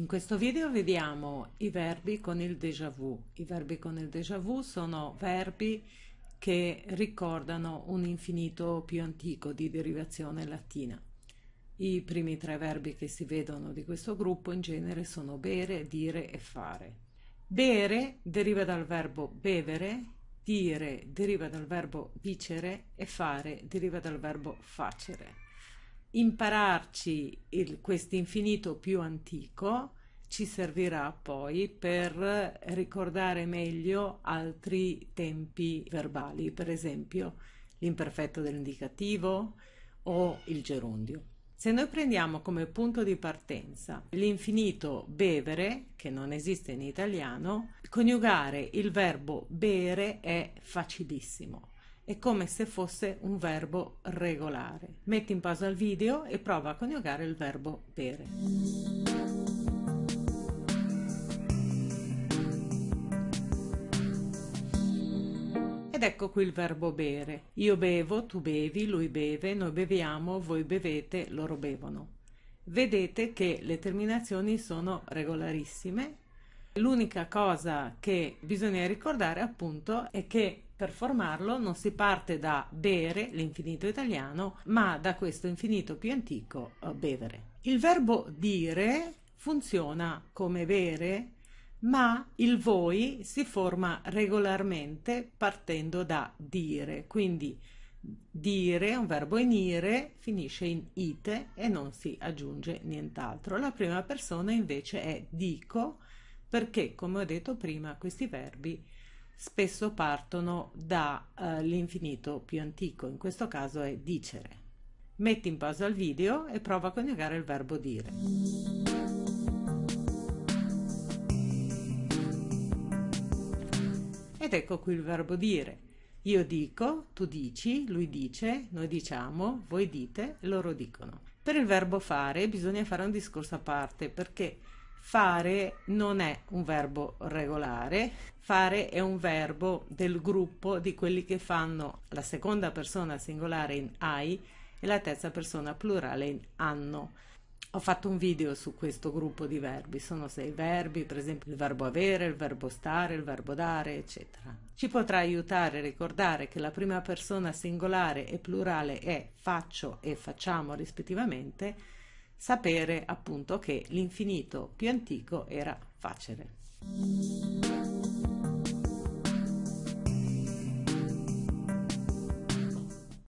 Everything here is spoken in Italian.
questo video vediamo i verbi con il déjà vu. I verbi con il déjà vu sono verbi che ricordano un infinito più antico di derivazione latina. I primi tre verbi che si vedono di questo gruppo in genere sono bere, dire e fare. Bere deriva dal verbo bevere, dire deriva dal verbo dicere e fare deriva dal verbo facere. Impararci questo infinito più antico ci servirà poi per ricordare meglio altri tempi verbali, per esempio l'imperfetto dell'indicativo o il gerundio. Se noi prendiamo come punto di partenza l'infinito bevere, che non esiste in italiano, coniugare il verbo bere è facilissimo. È come se fosse un verbo regolare. Metti in pausa il video e prova a coniugare il verbo bere. Ed ecco qui il verbo bere. Io bevo, tu bevi, lui beve, noi beviamo, voi bevete, loro bevono. Vedete che le terminazioni sono regolarissime. L'unica cosa che bisogna ricordare appunto è che per formarlo non si parte da bere, l'infinito italiano, ma da questo infinito più antico, bevere. Il verbo dire funziona come bere, ma il voi si forma regolarmente partendo da dire. Quindi dire, un verbo in ire, finisce in ite e non si aggiunge nient'altro. La prima persona invece è dico, perché, come ho detto prima, questi verbi spesso partono dall'infinito più antico, in questo caso è dicere. Metti in pausa il video e prova a coniugare il verbo dire. Ed ecco qui il verbo dire. Io dico, tu dici, lui dice, noi diciamo, voi dite, loro dicono. Per il verbo fare bisogna fare un discorso a parte, perché fare non è un verbo regolare, fare è un verbo del gruppo di quelli che fanno la seconda persona singolare in ai e la terza persona plurale in hanno. Ho fatto un video su questo gruppo di verbi, sono 6 verbi, per esempio il verbo avere, il verbo stare, il verbo dare, eccetera. Ci potrà aiutare a ricordare che la prima persona singolare e plurale è faccio e facciamo rispettivamente, sapere appunto che l'infinito più antico era facere.